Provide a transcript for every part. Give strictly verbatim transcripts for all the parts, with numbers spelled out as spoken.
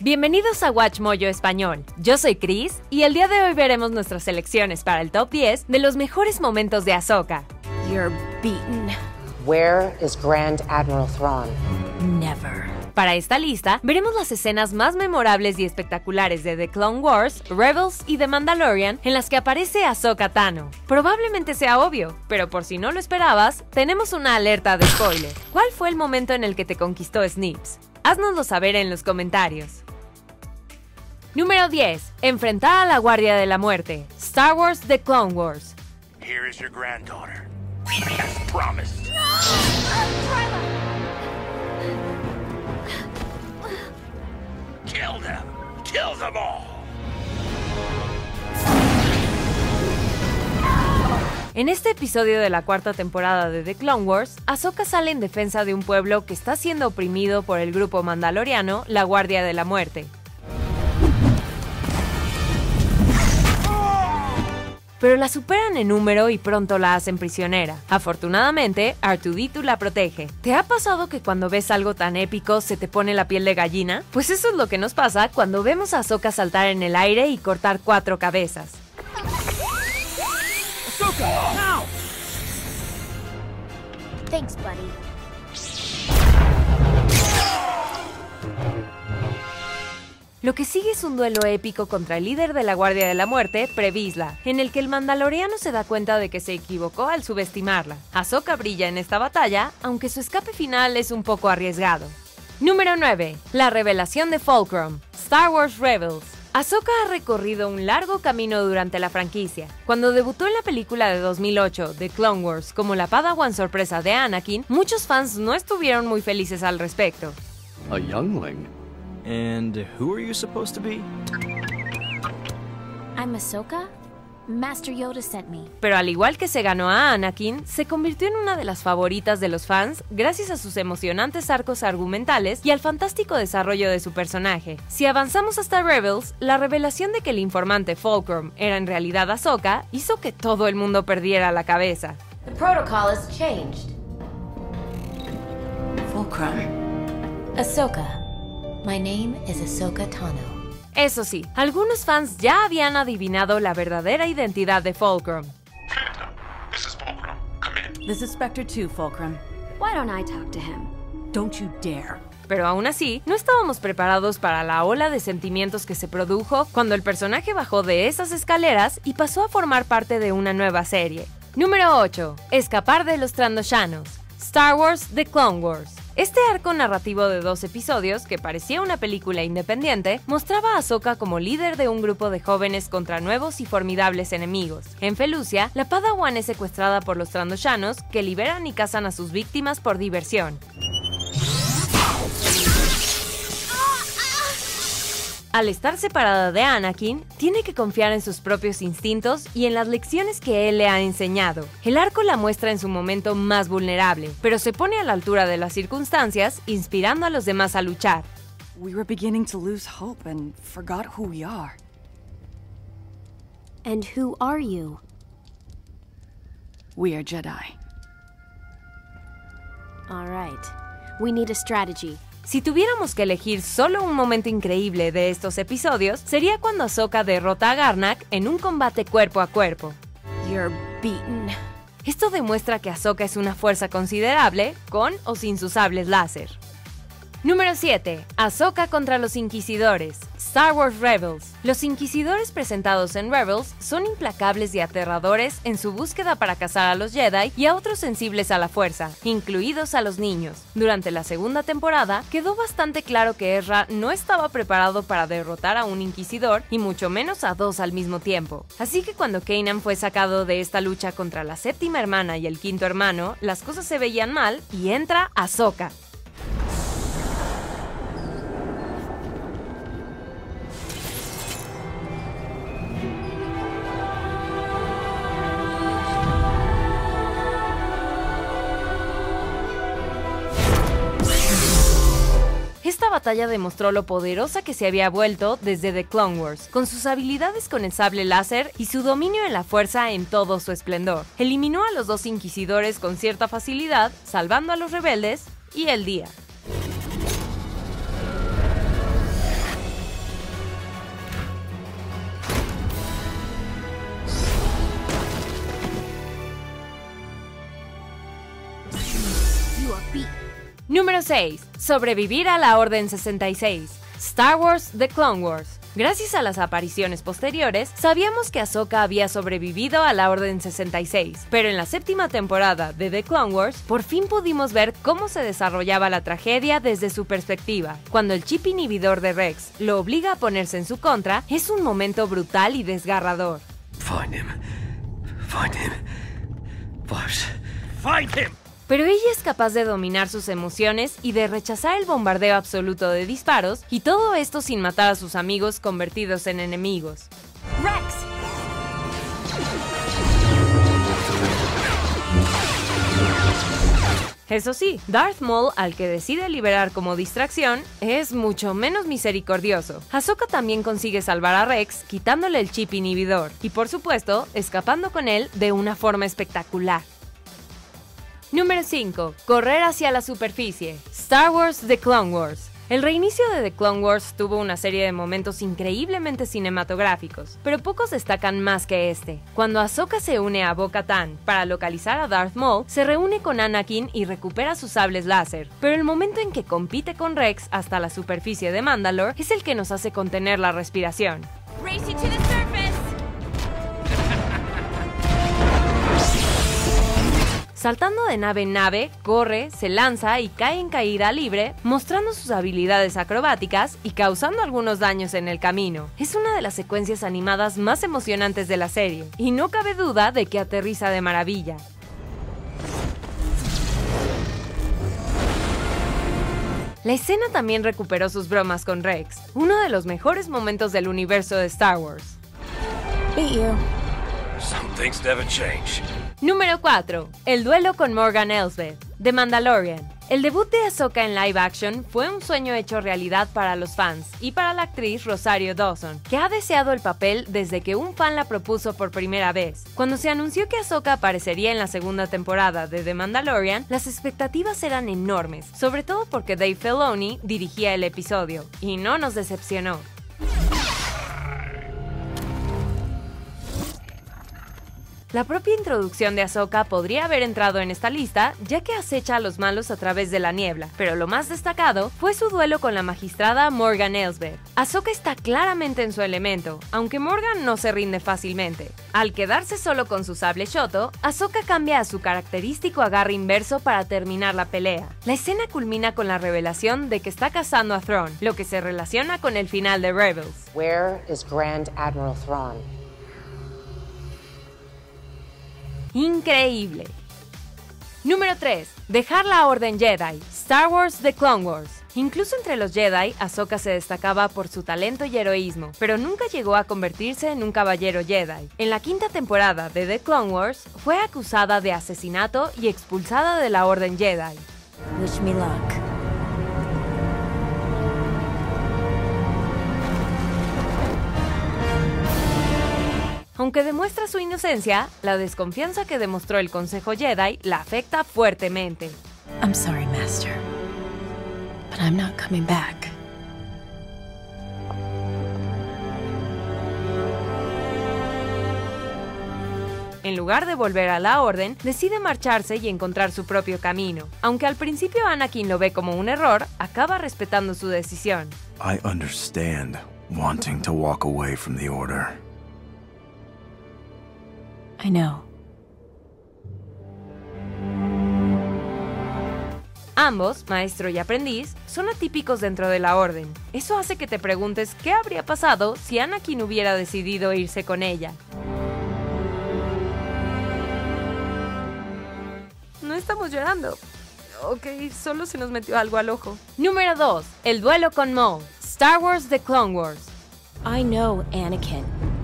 Bienvenidos a Watch Mojo Español. Yo soy Chris y el día de hoy veremos nuestras selecciones para el top diez de los mejores momentos de Ahsoka. You're beaten. Where is Grand Admiral Thrawn? Never. Para esta lista, veremos las escenas más memorables y espectaculares de The Clone Wars, Rebels y The Mandalorian en las que aparece Ahsoka Tano. Probablemente sea obvio, pero por si no lo esperabas, tenemos una alerta de spoiler. ¿Cuál fue el momento en el que te conquistó Snips? Haznoslo saber en los comentarios. Número diez. Enfrentar a la Guardia de la Muerte. Star Wars The Clone Wars. Here is your granddaughter, as promised. Kill them! Kill them all! En este episodio de la cuarta temporada de The Clone Wars, Ahsoka sale en defensa de un pueblo que está siendo oprimido por el grupo mandaloriano, la Guardia de la Muerte. Pero la superan en número y pronto la hacen prisionera. Afortunadamente, R dos D dos la protege. ¿Te ha pasado que cuando ves algo tan épico se te pone la piel de gallina? Pues eso es lo que nos pasa cuando vemos a Ahsoka saltar en el aire y cortar cuatro cabezas. Ahsoka, now! Thanks, buddy. Lo que sigue es un duelo épico contra el líder de la Guardia de la Muerte, Pre Vizsla, en el que el mandaloriano se da cuenta de que se equivocó al subestimarla. Ahsoka brilla en esta batalla, aunque su escape final es un poco arriesgado. Número nueve. La revelación de Fulcrum. Star Wars Rebels. Ahsoka ha recorrido un largo camino durante la franquicia. Cuando debutó en la película de dos mil ocho, The Clone Wars, como la Padawan sorpresa de Anakin, muchos fans no estuvieron muy felices al respecto. A youngling? And who are you supposed to be? I'm Ahsoka. Master Yoda sent me. Pero al igual que se ganó a Anakin, se convirtió en una de las favoritas de los fans gracias a sus emocionantes arcos argumentales y al fantástico desarrollo de su personaje. Si avanzamos hasta Rebels, la revelación de que el informante Fulcrum era en realidad Ahsoka hizo que todo el mundo perdiera la cabeza. The protocol has changed. Fulcrum. Ahsoka. My name is Ahsoka Tano. Eso sí, algunos fans ya habían adivinado la verdadera identidad de Fulcrum. Phantom, this is Fulcrum. Come in. This is Spectre two, Fulcrum. Why don't I talk to him? Don't you dare. Pero aún así, no estábamos preparados para la ola de sentimientos que se produjo cuando el personaje bajó de esas escaleras y pasó a formar parte de una nueva serie. Número ocho. Escapar de los Trandoshanos. Star Wars The Clone Wars. Este arco narrativo de dos episodios, que parecía una película independiente, mostraba a Ahsoka como líder de un grupo de jóvenes contra nuevos y formidables enemigos. En Felucia, la Padawan es secuestrada por los Trandoshanos, que liberan y cazan a sus víctimas por diversión. Al estar separada de Anakin, tiene que confiar en sus propios instintos y en las lecciones que él le ha enseñado. El arco la muestra en su momento más vulnerable, pero se pone a la altura de las circunstancias, inspirando a los demás a luchar. We were beginning to lose hope and forgot who we are. And who are you? We are Jedi. All right. We need a strategy. Si tuviéramos que elegir solo un momento increíble de estos episodios, sería cuando Ahsoka derrota a Garnak en un combate cuerpo a cuerpo. You're beaten. Esto demuestra que Ahsoka es una fuerza considerable, con o sin sus sables láser. Número siete. Ahsoka contra los Inquisidores. Star Wars Rebels. Los Inquisidores presentados en Rebels son implacables y aterradores en su búsqueda para cazar a los Jedi y a otros sensibles a la fuerza, incluidos a los niños. Durante la segunda temporada, quedó bastante claro que Ezra no estaba preparado para derrotar a un Inquisidor y mucho menos a dos al mismo tiempo. Así que cuando Kanan fue sacado de esta lucha contra la séptima hermana y el quinto hermano, las cosas se veían mal y entra Ahsoka. Esta batalla demostró lo poderosa que se había vuelto desde The Clone Wars, con sus habilidades con el sable láser y su dominio en la fuerza en todo su esplendor. Eliminó a los dos inquisidores con cierta facilidad, salvando a los rebeldes y el día. You are beaten. Número seis. Sobrevivir a la Orden sesenta y seis. Star Wars The Clone Wars. Gracias a las apariciones posteriores, sabíamos que Ahsoka había sobrevivido a la Orden sesenta y seis, pero en la séptima temporada de The Clone Wars, por fin pudimos ver cómo se desarrollaba la tragedia desde su perspectiva. Cuando el chip inhibidor de Rex lo obliga a ponerse en su contra, es un momento brutal y desgarrador. Find him. Find him. Vars. Find him! Pero ella es capaz de dominar sus emociones y de rechazar el bombardeo absoluto de disparos, y todo esto sin matar a sus amigos convertidos en enemigos. Rex! Eso sí, Darth Maul, al que decide liberar como distracción, es mucho menos misericordioso. Ahsoka también consigue salvar a Rex quitándole el chip inhibidor, y por supuesto, escapando con él de una forma espectacular. Número cinco. Correr hacia la superficie. Star Wars The Clone Wars. El reinicio de The Clone Wars tuvo una serie de momentos increíblemente cinematográficos, pero pocos destacan más que este. Cuando Ahsoka se une a Bo-Katan para localizar a Darth Maul, se reúne con Anakin y recupera sus sables láser, pero el momento en que compite con Rex hasta la superficie de Mandalore es el que nos hace contener la respiración. Race you to the surface! Saltando de nave en nave, corre, se lanza y cae en caída libre, mostrando sus habilidades acrobáticas y causando algunos daños en el camino. Es una de las secuencias animadas más emocionantes de la serie, y no cabe duda de que aterriza de maravilla. La escena también recuperó sus bromas con Rex, uno de los mejores momentos del universo de Star Wars. Beat you. Some things never change. Número cuatro. El duelo con Morgan Elsbeth. The Mandalorian. El debut de Ahsoka en live action fue un sueño hecho realidad para los fans y para la actriz Rosario Dawson, que ha deseado el papel desde que un fan la propuso por primera vez. Cuando se anunció que Ahsoka aparecería en la segunda temporada de The Mandalorian, las expectativas eran enormes, sobre todo porque Dave Filoni dirigía el episodio, y no nos decepcionó. La propia introducción de Ahsoka podría haber entrado en esta lista, ya que acecha a los malos a través de la niebla, pero lo más destacado fue su duelo con la magistrada Morgan Elsbeth. Ahsoka está claramente en su elemento, aunque Morgan no se rinde fácilmente. Al quedarse solo con su sable Shoto, Ahsoka cambia a su característico agarre inverso para terminar la pelea. La escena culmina con la revelación de que está cazando a Thrawn, lo que se relaciona con el final de Rebels. Where is Grand Admiral Thrawn? Increíble. Número tres. Dejar la Orden Jedi. Star Wars The Clone Wars. Incluso entre los Jedi, Ahsoka se destacaba por su talento y heroísmo, pero nunca llegó a convertirse en un caballero Jedi. En la quinta temporada de The Clone Wars, fue acusada de asesinato y expulsada de la Orden Jedi. Wish me luck. Aunque demuestra su inocencia, la desconfianza que demostró el Consejo Jedi la afecta fuertemente. I'm sorry, Master, but I'm not coming back. En lugar de volver a la Orden, decide marcharse y encontrar su propio camino. Aunque al principio Anakin lo ve como un error, acaba respetando su decisión. I understand wanting to walk away from the Order. I know. Ambos, maestro y aprendiz, son atípicos dentro de la Orden. Eso hace que te preguntes qué habría pasado si Anakin hubiera decidido irse con ella. No estamos llorando. Ok, solo se nos metió algo al ojo. Número dos. El duelo con Maul. Star Wars The Clone Wars. I know, Anakin.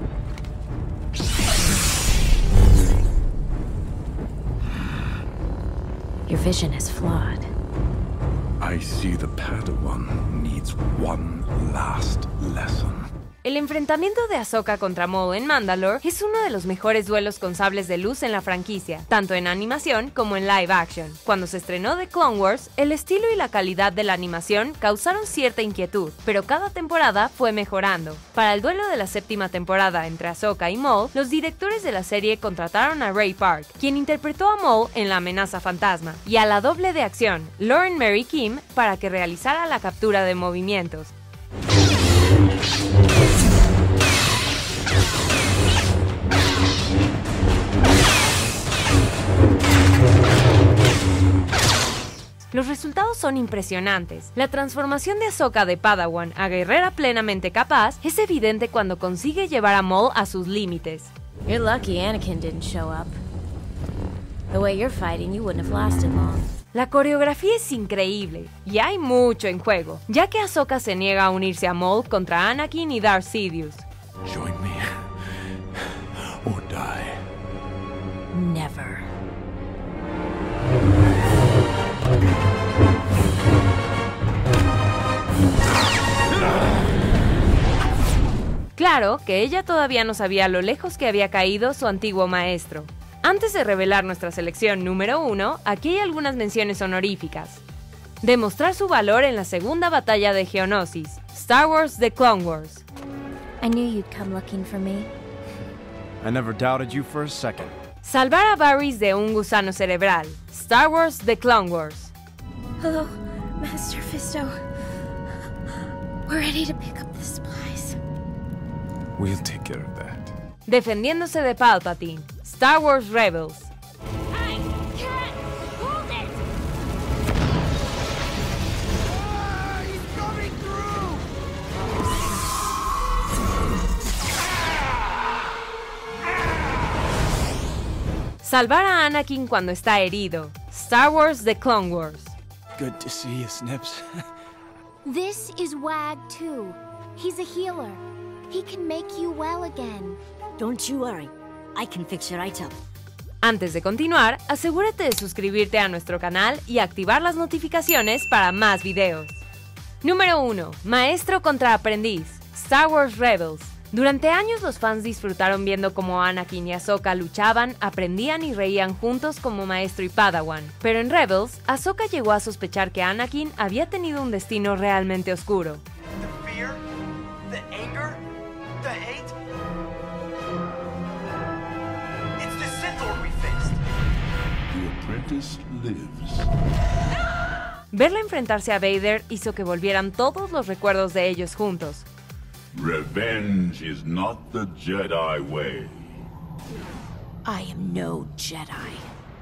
Your vision is flawed. I see the Padawan needs one last lesson. El enfrentamiento de Ahsoka contra Maul en Mandalore es uno de los mejores duelos con sables de luz en la franquicia, tanto en animación como en live action. Cuando se estrenó The Clone Wars, el estilo y la calidad de la animación causaron cierta inquietud, pero cada temporada fue mejorando. Para el duelo de la séptima temporada entre Ahsoka y Maul, los directores de la serie contrataron a Ray Park, quien interpretó a Maul en La amenaza fantasma, y a la doble de acción, Lauren Mary Kim, para que realizara la captura de movimientos. Los resultados son impresionantes. La transformación de Ahsoka de Padawan a guerrera plenamente capaz es evidente cuando consigue llevar a Maul a sus límites. You're lucky Anakin didn't show up. The way you're fighting, you wouldn't have lasted long. La coreografía es increíble, y hay mucho en juego, ya que Ahsoka se niega a unirse a Maul contra Anakin y Darth Sidious. Join me or die. Never. Claro que ella todavía no sabía lo lejos que había caído su antiguo maestro. Antes de revelar nuestra selección número uno, aquí hay algunas menciones honoríficas. Demostrar su valor en la segunda batalla de Geonosis, Star Wars The Clone Wars. I knew you'd come looking for me. I never doubted you for a second. Salvar a Varys de un gusano cerebral, Star Wars The Clone Wars. Hello, Master Fisto. We're ready to pick up the supplies. We'll take care of that. Defendiéndose de Palpatine, Star Wars Rebels. I can't hold it! Ah, he's coming through! Salvar a Anakin cuando está herido, Star Wars The Clone Wars. Good to see you, Snips. This is Wag too. He's a healer. He can make you well again. Don't you worry. I can fix you right up. Antes de continuar, asegúrate de suscribirte a nuestro canal y activar las notificaciones para más videos. Número uno. Maestro contra aprendiz, Star Wars Rebels. Durante años los fans disfrutaron viendo cómo Anakin y Ahsoka luchaban, aprendían y reían juntos como maestro y Padawan. Pero en Rebels, Ahsoka llegó a sospechar que Anakin había tenido un destino realmente oscuro. The fear, the anger, the hate. It's the Sith Lord we faced. The apprentice lives. Verla enfrentarse a Vader hizo que volvieran todos los recuerdos de ellos juntos. Revenge is not the Jedi way. I am no Jedi.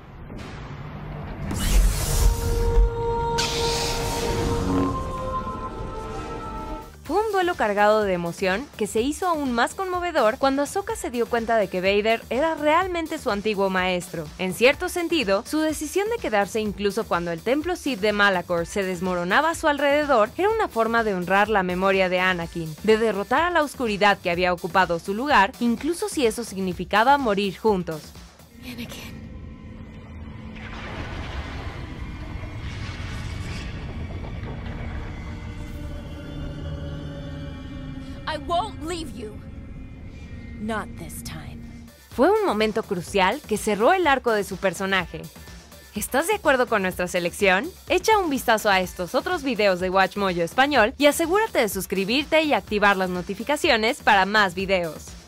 Fue un duelo cargado de emoción que se hizo aún más conmovedor cuando Ahsoka se dio cuenta de que Vader era realmente su antiguo maestro. En cierto sentido, su decisión de quedarse incluso cuando el templo Sith de Malachor se desmoronaba a su alrededor era una forma de honrar la memoria de Anakin, de derrotar a la oscuridad que había ocupado su lugar, incluso si eso significaba morir juntos. Anakin. I won't leave you. Not this time. Fue un momento crucial que cerró el arco de su personaje. ¿Estás de acuerdo con nuestra selección? Echa un vistazo a estos otros videos de WatchMojo Español y asegúrate de suscribirte y activar las notificaciones para más videos.